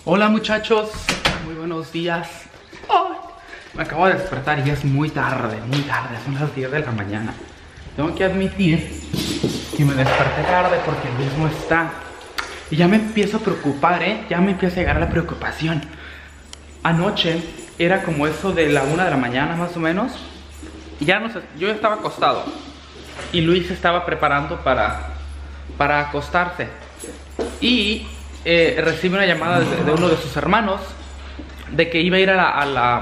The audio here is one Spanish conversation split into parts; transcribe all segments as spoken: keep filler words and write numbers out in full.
Hola muchachos, muy buenos días. Oh, me acabo de despertar y es muy tarde, muy tarde, son las diez de la mañana. Tengo que admitir que me desperté tarde porque el mismo está. Y ya me empiezo a preocupar, ¿eh? Ya me empieza a llegar la preocupación. Anoche era como eso de la una de la mañana más o menos. Y ya no sé, yo ya estaba acostado. Y Luis estaba preparando para, para acostarse. Y eh, recibe una llamada de, de uno de sus hermanos de que iba a ir a la... A la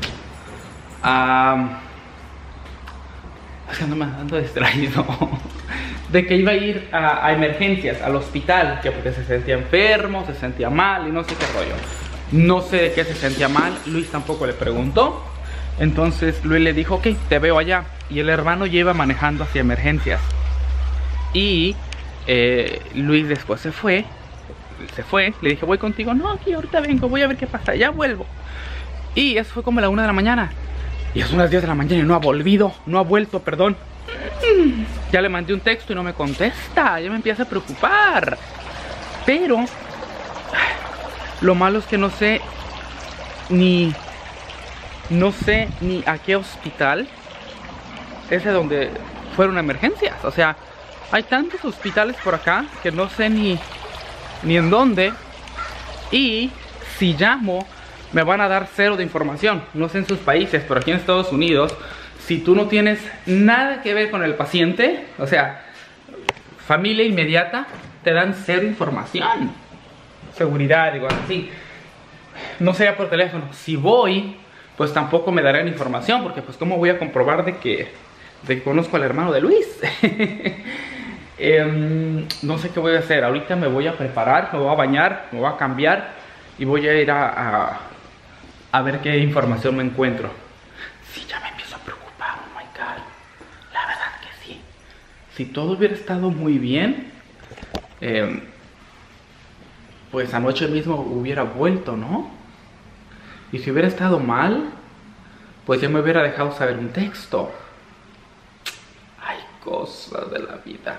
a, es que ando, ando distraído. De que iba a ir a, a emergencias, al hospital, que porque se sentía enfermo, se sentía mal y no sé qué rollo. No sé de qué se sentía mal, Luis tampoco le preguntó. Entonces Luis le dijo, ok, te veo allá. Y el hermano lleva manejando hacia emergencias. Y eh, Luis después se fue. Se fue, le dije, voy contigo. No, aquí ahorita vengo, voy a ver qué pasa, ya vuelvo. Y eso fue como a la una de la mañana. Y son las diez de la mañana y no ha volvido, no ha vuelto, perdón. Ya le mandé un texto y no me contesta. Ya me empieza a preocupar. Pero lo malo es que no sé ni No sé ni a qué hospital es de donde fueron emergencias. O sea, hay tantos hospitales por acá que no sé ni Ni en dónde. Y si llamo me van a dar cero de información. No sé en sus países, pero aquí en Estados Unidos, si tú no tienes nada que ver con el paciente, o sea, familia inmediata, te dan cero información. Seguridad, digo así. No sería por teléfono. Si voy, pues tampoco me darán información, porque pues cómo voy a comprobar de que, de que conozco al hermano de Luis. eh, no sé qué voy a hacer. Ahorita me voy a preparar, me voy a bañar, me voy a cambiar y voy a ir a, a, a ver qué información me encuentro. Sí, ya me empiezo a preocupar, oh my god. La verdad que sí. Si todo hubiera estado muy bien, eh, pues anoche mismo hubiera vuelto, ¿no? Y si hubiera estado mal, pues ya me hubiera dejado saber un texto. Hay cosas de la vida.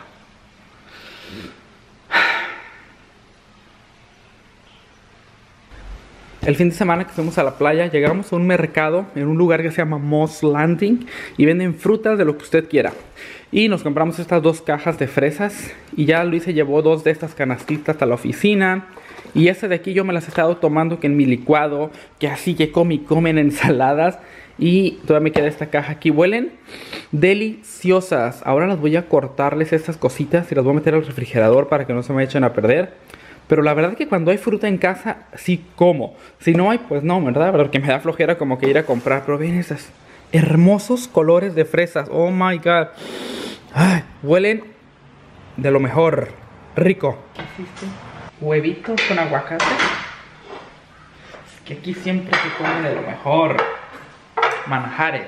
El fin de semana que fuimos a la playa, llegamos a un mercado en un lugar que se llama Moss Landing y venden frutas de lo que usted quiera. Y nos compramos estas dos cajas de fresas y ya Luis se llevó dos de estas canastitas a la oficina. Y este de aquí yo me las he estado tomando que en mi licuado, que así que come y comen ensaladas. Y todavía me queda esta caja aquí. Huelen deliciosas. Ahora las voy a cortarles estas cositas y las voy a meter al refrigerador para que no se me echen a perder. Pero la verdad es que cuando hay fruta en casa, sí como. Si no hay, pues no, ¿verdad? Porque me da flojera como que ir a comprar. Pero ven esos hermosos colores de fresas. Oh my god. Ay, huelen de lo mejor. Rico. ¿Qué hiciste? Huevitos con aguacate. Es que aquí siempre se come de lo mejor. Manjares.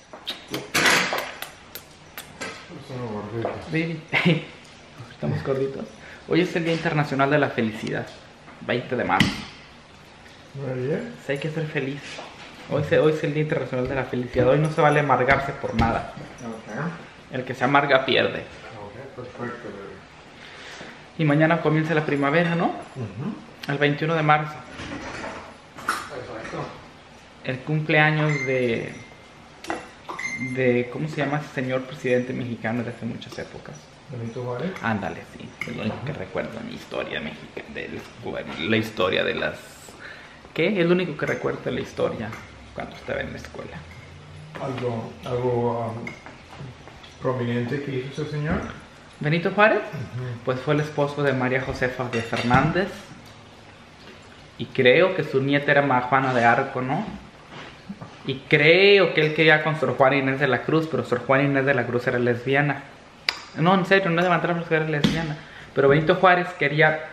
Baby. Estamos gorditos. Hoy es el Día Internacional de la Felicidad. veinte de marzo. Sí, hay que ser feliz. Hoy, se, hoy es el Día Internacional de la Felicidad. Hoy no se vale amargarse por nada. Okay. El que se amarga pierde. Okay, perfecto. Y mañana comienza la primavera, ¿no? Uh-huh. El veintiuno de marzo. Exacto. El cumpleaños de... de ¿cómo se llama ese señor presidente mexicano de hace muchas épocas? ¿Benito Juárez? Ándale, sí. Es lo único uh-huh. que recuerdo en mi historia mexicana. De la, la historia de las... ¿Qué? Es lo único que recuerdo de la historia cuando estaba en la escuela. ¿Algo, algo um, prominente que hizo ese señor? Benito Juárez, uh-huh. pues fue el esposo de María Josefa de Fernández. Y creo que su nieta era María Juana de Arco, ¿no? Y creo que él quería con Sor Juana Inés de la Cruz, pero Sor Juana Inés de la Cruz era lesbiana. No, en serio, no levantaron que era lesbiana. Pero Benito Juárez quería...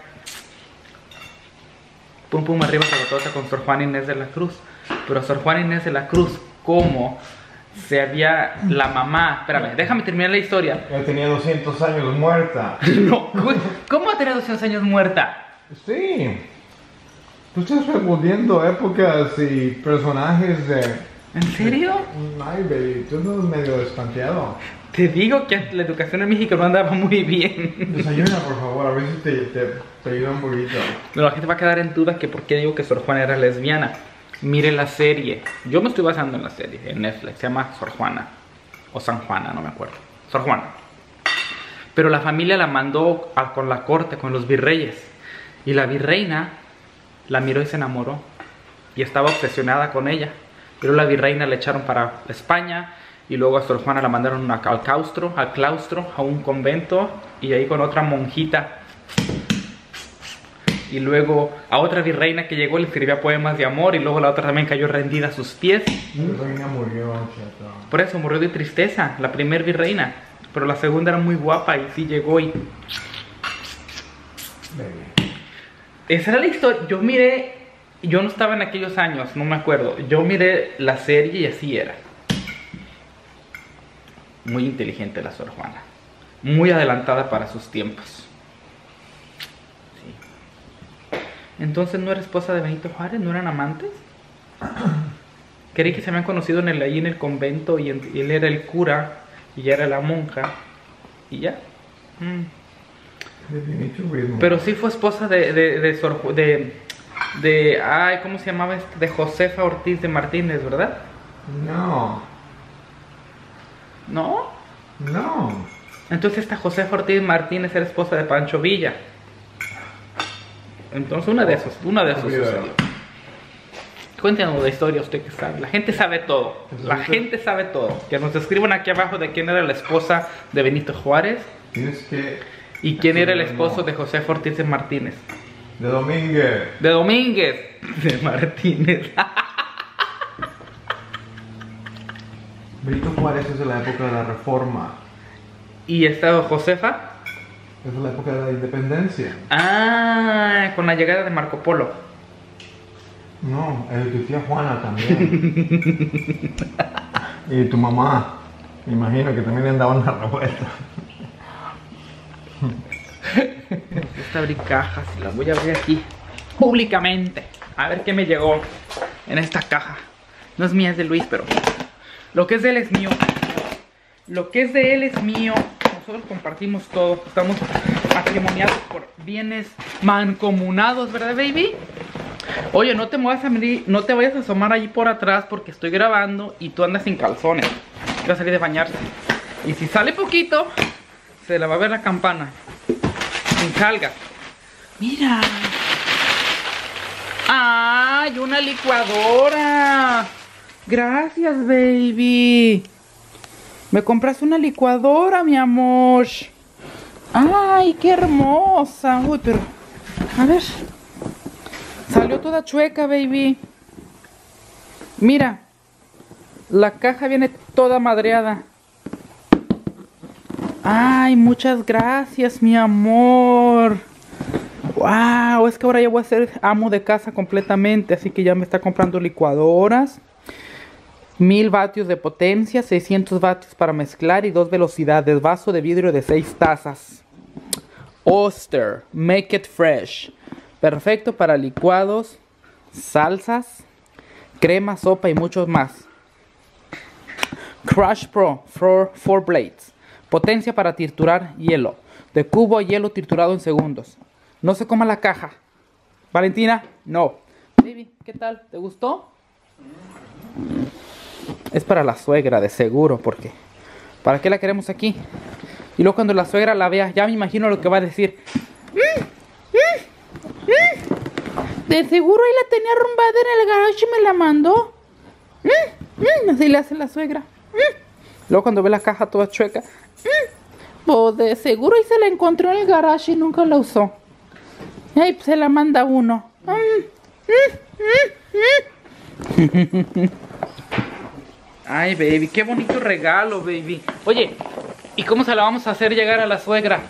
Pum pum arriba se con Sor Juana Inés de la Cruz. Pero Sor Juana Inés de la Cruz, ¿cómo? Se había... La mamá... Espérame, déjame terminar la historia. Ya tenía doscientos años muerta. No, ¿cómo tenía doscientos años muerta? Sí. Tú estás respondiendo épocas y personajes de ¿En serio? Ay, baby, tú no eres medio despanteado. Te digo que la educación en México no andaba muy bien. Desayuna, por favor, a ver si te, te, te ayuda un poquito. Pero la gente va a quedar en duda que por qué digo que Sor Juana era lesbiana. Mire la serie. Yo me estoy basando en la serie, en Netflix. Se llama Sor Juana. O San Juana, no me acuerdo. Sor Juana. Pero la familia la mandó a, con la corte, con los virreyes. Y la virreina la miró y se enamoró. Y estaba obsesionada con ella. Pero la virreina la echaron para España. Y luego a Sor Juana la mandaron a, al claustro, al claustro, a un convento. Y ahí con otra monjita. Y luego a otra virreina que llegó le escribía poemas de amor. Y luego la otra también cayó rendida a sus pies. La reina murió, chato. Por eso murió de tristeza, la primer virreina. Pero la segunda era muy guapa y sí llegó y... Baby. Esa era la historia. Yo miré... Yo no estaba en aquellos años, no me acuerdo. Yo miré la serie y así era. Muy inteligente la Sor Juana. Muy adelantada para sus tiempos. Sí. Entonces, ¿no era esposa de Benito Juárez? ¿No eran amantes? Creí que se habían conocido en el, ahí en el convento y, en, y él era el cura y ella era la monja. Y ya. Mm. Pero sí fue esposa de... de, de, Sor, de De, ay, ¿cómo se llamaba este? De Josefa Ortiz de Martínez, ¿verdad? No. ¿No? No. Entonces esta Josefa Ortiz Martínez era esposa de Pancho Villa. Entonces una de esos, una de esos sucedió. Cuéntanos la historia, usted que sabe. La gente sabe todo. La gente sabe todo. Que nos escriban aquí abajo de quién era la esposa de Benito Juárez. Tienes que... Y quién era el esposo de Josefa Ortiz de Martínez. De Domínguez. De Domínguez. De Martínez. Benito Juárez es de la época de la Reforma. ¿Y esta Josefa? Es de la época de la Independencia. Ah, con la llegada de Marco Polo. No, eh, tu tía Juana también. Y tu mamá. Me imagino que también andaban en la revuelta. Esta abrir cajas y las voy a abrir aquí públicamente. A ver qué me llegó en esta caja. No es mía, es de Luis, pero lo que es de él es mío. Lo que es de él es mío. Nosotros compartimos todo. Estamos matrimoniados por bienes mancomunados, ¿verdad, baby? Oye, no te vayas a venir, no te vayas a asomar allí por atrás porque estoy grabando y tú andas sin calzones. Va a salir de bañarse. Y si sale poquito, se le va a ver la campana. Sin salga. Mira. ¡Ay, una licuadora! Gracias, baby. Me compraste una licuadora, mi amor. ¡Ay, qué hermosa! Uy, pero... A ver. Salió toda chueca, baby. Mira. La caja viene toda madreada. Ay, muchas gracias, mi amor. Wow, es que ahora ya voy a ser amo de casa completamente. Así que ya me está comprando licuadoras. Mil vatios de potencia, seiscientos vatios para mezclar y dos velocidades. Vaso de vidrio de seis tazas. Oster, make it fresh. Perfecto para licuados, salsas, crema, sopa y muchos más. Crush Pro, four blades. Potencia para triturar hielo. De cubo a hielo triturado en segundos. No se coma la caja. Valentina, no. Baby, ¿qué tal? ¿Te gustó? Es para la suegra, de seguro, porque ¿para qué la queremos aquí? Y luego cuando la suegra la vea, ya me imagino lo que va a decir. Mm, mm, mm. De seguro ahí la tenía arrumbada en el garage y me la mandó. Mm, mm. Así le hace la suegra. Mm. Luego cuando ve la caja toda chueca. Mm. Pues de seguro ahí se la encontró en el garage y nunca la usó. Y ahí pues, se la manda uno. Mm, mm, mm, mm. Ay, baby, qué bonito regalo, baby. Oye, ¿y cómo se la vamos a hacer llegar a la suegra?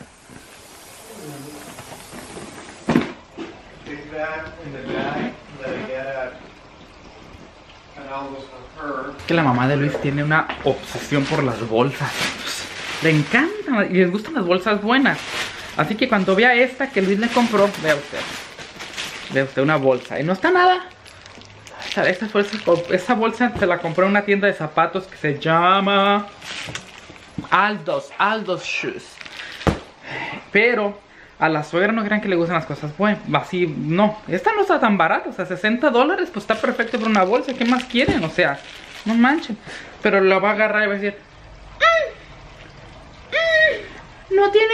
Que la mamá de Luis tiene una obsesión por las bolsas. Le encantan y les gustan las bolsas buenas. Así que cuando vea esta que Luis le compró, vea usted. Vea usted una bolsa. Y no está nada. bolsa, esta bolsa, esta bolsa se la compré en una tienda de zapatos que se llama Aldos, Aldos Shoes. Pero a la suegra no crean que le gustan las cosas buenas, así, no, esta no está tan barata, o sea, sesenta dólares, pues está perfecto para una bolsa, ¿qué más quieren? O sea, no manchen. Pero la va a agarrar y va a decir, mm, mm, no tiene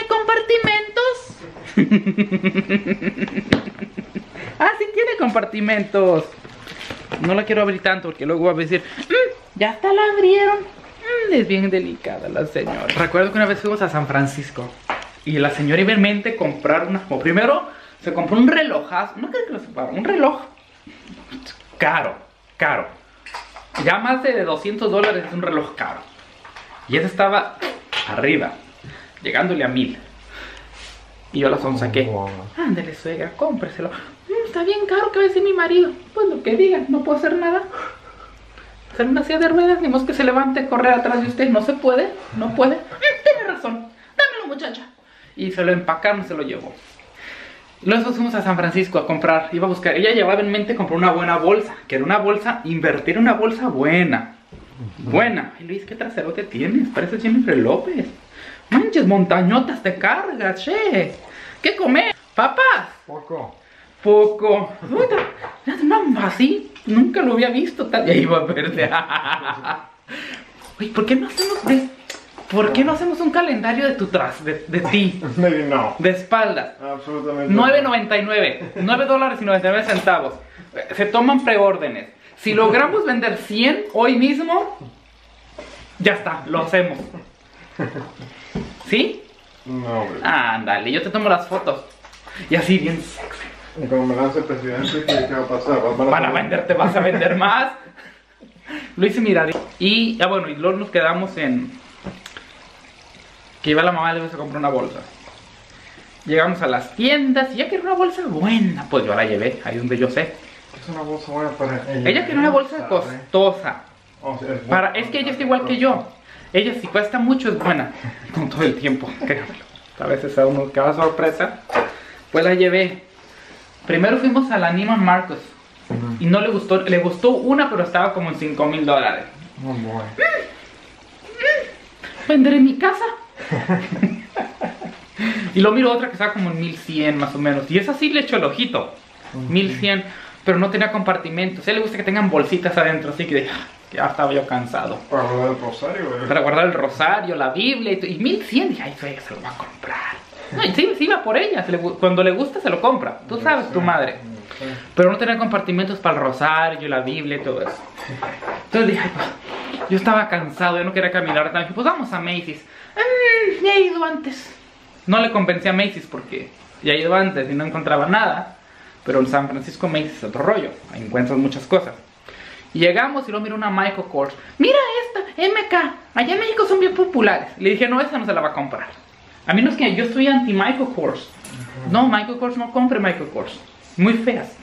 compartimentos. Ah, sí tiene compartimentos. No la quiero abrir tanto porque luego va a decir, mmm, ya hasta la abrieron. Mm, es bien delicada la señora. Recuerdo que una vez fuimos a San Francisco y la señora iba en mente comprar una. Como primero se compró un relojazo. No creo que lo sepa, un reloj caro, caro. Ya más de doscientos dólares es un reloj caro. Y ese estaba arriba, llegándole a mil. Y yo la sonsaqué. Ándale, suegra, cómpreselo. Mm, está bien caro, ¿qué va a decir mi marido? Pues lo que diga, no puedo hacer nada. Hacer una silla de ruedas, ni más que se levante, correr atrás de usted. No se puede, no puede. Mm, tiene razón, dámelo, muchacha. Y se lo empacaron y se lo llevó. Luego fuimos a San Francisco a comprar. Iba a buscar, ella llevaba en mente comprar una buena bolsa. Que era una bolsa, invertir en una bolsa buena. Buena. Ay, Luis, qué traserote tienes, pareces Jennifer López. Manches, montañotas te cargas, che. ¿Qué comer? ¿Papas? Poco. Poco. No, así, nunca lo había visto. Tal. Ya iba a verte. Oye, ¿por qué no hacemos de, ¿por qué no hacemos un calendario de tu tras, de, de ti? Maybe no. De espaldas. Absolutamente. nueve noventa y nueve. nueve dólares y noventa y nueve centavos. Se toman preórdenes. Si logramos vender cien hoy mismo, ya está, lo hacemos. ¿Sí? No, hombre. Ándale, yo te tomo las fotos. Y así bien sexy. Y cuando me lance presidente, ¿qué, qué va a pasar? ¿Van a, Van a venderte, vas a vender más. Lo hice mirar. Y ya bueno, y luego nos quedamos en que iba la mamá y le se compró una bolsa. Llegamos a las tiendas y ella quería una bolsa buena. Pues yo la llevé, ahí donde yo sé. Es una bolsa buena para ella. Ella quería una bolsa costosa. Oh, sí, es, Para, es que ella es igual que yo. Ella si cuesta mucho es buena. Con todo el tiempo, créanmelo. A veces a uno cada sorpresa. Pues la llevé. Primero fuimos a la Neiman Marcus. Uh-huh. Y no le gustó. Le gustó una, pero estaba como en cinco mil dólares. Oh, boy. ¿Venderé mi casa? Y luego miro otra que estaba como en mil cien más o menos. Y esa sí le echó el ojito. Uh-huh. mil cien. Pero no tenía compartimentos. A él le gusta que tengan bolsitas adentro. Así que ya estaba yo cansado. Para guardar el rosario, ¿verdad? Para guardar el rosario, la Biblia y, y mil cien. Dije, ay, se lo va a comprar. No, y sí, sí va por ella. Se le, cuando le gusta, se lo compra. Tú sabes, tu madre. Pero no tenía compartimentos para el rosario, la Biblia y todo eso. Entonces dije, ay, pues, yo estaba cansado, yo no quería caminar. Dije, pues vamos a Macy's. Mm, ya he ido antes. No le convencí a Macy's porque ya he ido antes y no encontraba nada. Pero en San Francisco Macy's es otro rollo. Ahí encuentras muchas cosas. Y llegamos y luego miro una Michael Kors. Mira esta, M K. Allá en México son bien populares. Le dije, no, esa no se la va a comprar. A mí no es que yo estoy anti Michael Kors. Uh-huh. No, Michael Kors, no compre Michael Kors. Muy feas.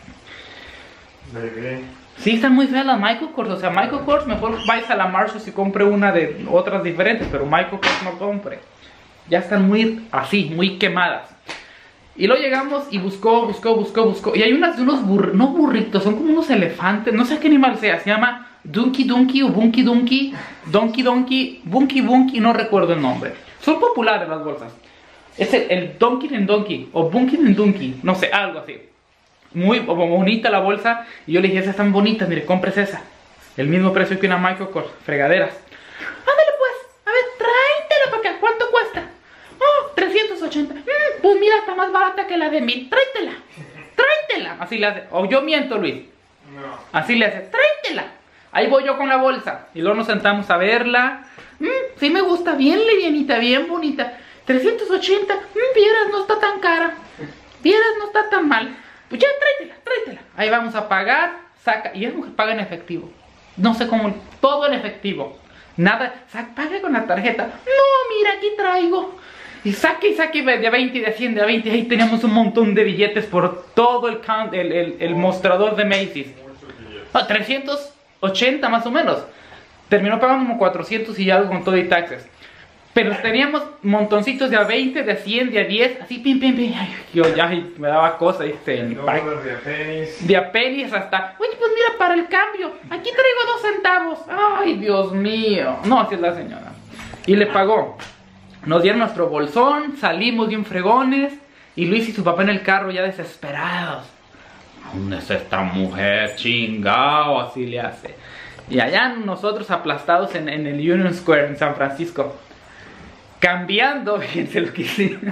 Baby. Sí, están muy feas las Michael Kors. O sea, Michael Kors, mejor vais a la Marshalls y compre una de otras diferentes. Pero Michael Kors no compre. Ya están muy así, muy quemadas. Y luego llegamos y buscó, buscó, buscó, buscó. Y hay unas de unos burritos, no burritos, son como unos elefantes. No sé qué animal sea, se llama Dunky Dunky o Bunky Dunky. Donkey Donkey, Bunky Bunky, no recuerdo el nombre. Son populares las bolsas. Es el, el Donkey and Donkey o Bunky and Donkey, no sé, algo así. Muy bonita la bolsa. Y yo le dije, esas están bonitas, mire, compres esa. El mismo precio que una Michael Kors, fregaderas. Ándale pues, a ver, tráetela para acá, ¿cuánto cuesta? Oh, trescientos ochenta. Mm, pues mira, está más barata que la de mil. Tráetela, tráetela. Así le hace. O yo miento, Luis. No. Así le hace, tráetela. Ahí voy yo con la bolsa. Y luego nos sentamos a verla. Mm, sí me gusta, bien livianita, bien bonita. trescientos ochenta. Mm, vieras, no está tan cara. Vieras, no está tan mal. Pues ya, tráetela, tráetela. Ahí vamos a pagar. Saca. Y es mujer, paga en efectivo. No sé cómo. Todo en efectivo. Nada. Saca, paga con la tarjeta. No, mira, aquí traigo. Y saque y saque de veinte y de cien, de veinte. Ahí teníamos un montón de billetes por todo el, count, el, el, el mostrador de Macy's. Ah, trescientos ochenta más o menos. Terminó pagando como cuatrocientos y algo con todo y taxes. Pero teníamos montoncitos de a veinte, de a cien, de a diez, así, pim, pim, pim. Ay, yo ya ay, me daba cosa, este, el pack. De a pennies. De a pennies hasta, oye, pues mira, para el cambio, aquí traigo dos centavos. Ay, Dios mío. No, así es la señora. Y le pagó. Nos dieron nuestro bolsón, salimos bien fregones. Y Luis y su papá en el carro ya desesperados. ¿Dónde es esta mujer? Chingao, así le hace. Y allá nosotros aplastados en, en el Union Square en San Francisco. Cambiando, fíjense lo que hicimos.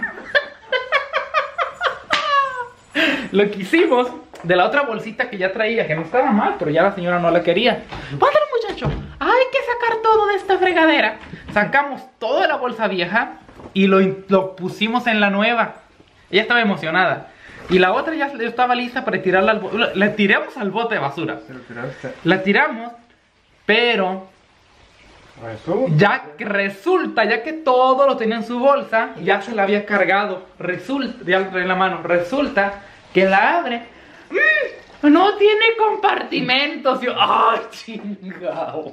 Lo que hicimos de la otra bolsita que ya traía, que no estaba mal, pero ya la señora no la quería. ¡Pándale, muchacho! Hay que sacar todo de esta fregadera. Sacamos toda la bolsa vieja y lo, lo pusimos en la nueva. Ella estaba emocionada. Y la otra ya estaba lista para tirarla al bote. La tiramos al bote de basura. La tiramos, pero Resulta. ya que resulta, ya que todo lo tenía en su bolsa, ya se la había cargado. Resulta, ya lo traía en la mano. Resulta que la abre. ¡Mmm! No tiene compartimentos. Yo, ¡ay, chingao!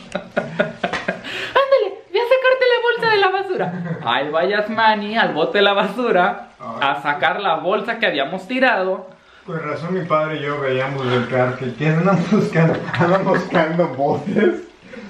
Ándale, ve a sacarte la bolsa de la basura. Ahí vayas, Manny, al bote de la basura a sacar la bolsa que habíamos tirado. Con razón mi padre y yo veíamos el carro que ¿quién andan buscando? Andan buscando botes.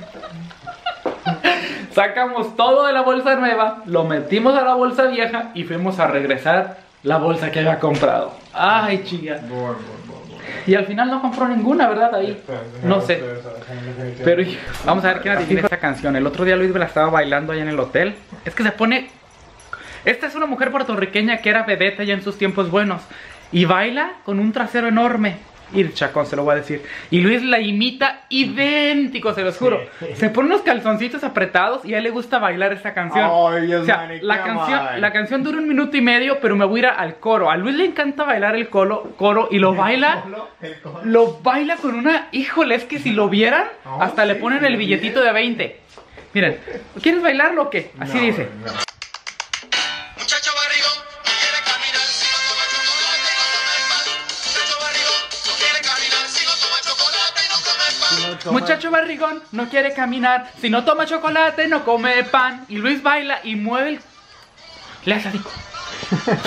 Sacamos todo de la bolsa nueva, lo metimos a la bolsa vieja y fuimos a regresar la bolsa que había comprado. Ay, chica. Bor, bor, bor, bor. Y al final no compró ninguna, ¿verdad? Ahí. No sé. Pero vamos a ver quién adivina esta canción. El otro día Luis me la estaba bailando allá en el hotel. Es que se pone... Esta es una mujer puertorriqueña que era vedeta ya en sus tiempos buenos. Y baila con un trasero enorme. Ir Chacón, se lo voy a decir. Y Luis la imita idéntico, se los juro. Se pone unos calzoncitos apretados y a él le gusta bailar esta canción. Ay, Dios, o sea, Manny, la come canción, on. la canción dura un minuto y medio, pero me voy a ir al coro. A Luis le encanta bailar el coro, coro y lo baila. El colo. Lo baila con una... Híjole, es que si lo vieran, Oh, hasta le sí, ponen sí, el lo billetito de veinte. Miren, ¿quieres bailarlo o qué? Así No, dice. no. Muchacho barrigón, no quiere caminar si no toma chocolate y no come pan. Muchacho barrigón, no quiere caminar si no toma chocolate y no come pan. Muchacho barrigón no quiere caminar. Si no toma chocolate, no come pan. Y Luis baila y mueve el... Le hace así. Chocolate,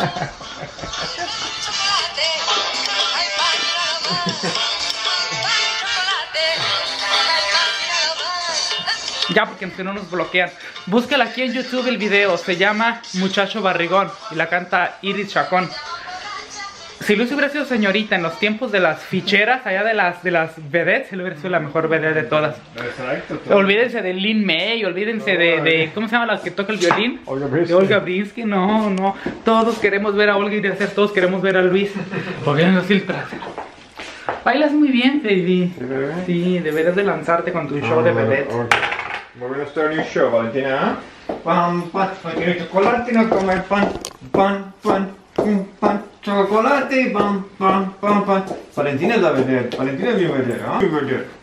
hay pan y nada más. Pan y chocolate, hay pan y nada más. Ya, porque si no nos bloquean. Búscala aquí en YouTube el video. Se llama Muchacho Barrigón. Y la canta Iris Chacón. Si Luis hubiera sido señorita en los tiempos de las ficheras, allá de las, de las vedettes, él hubiera sido la mejor vedette de todas. Exacto. todo. Olvídense de Lin May, olvídense de, de... ¿Cómo se llama la que toca el violín? Olga De Brinsky. Olga Brinsky, no, no. Todos queremos ver a Olga y hacer, todos queremos ver a Luis. Porque no así el trasero. Bailas muy bien, baby. ¿Sí, bebé? Sí, deberías de lanzarte con tu show de vedette. Ok. We're gonna start a new show, Valentina. ¿eh? Pan, pan, pan, tiene chocolate, no come pan, pan, pan, un pan, chocolate, pan, pan, pan, pan. Valentina es la vedette. Valentina es mi vedette, ¿ah? Mi vedette.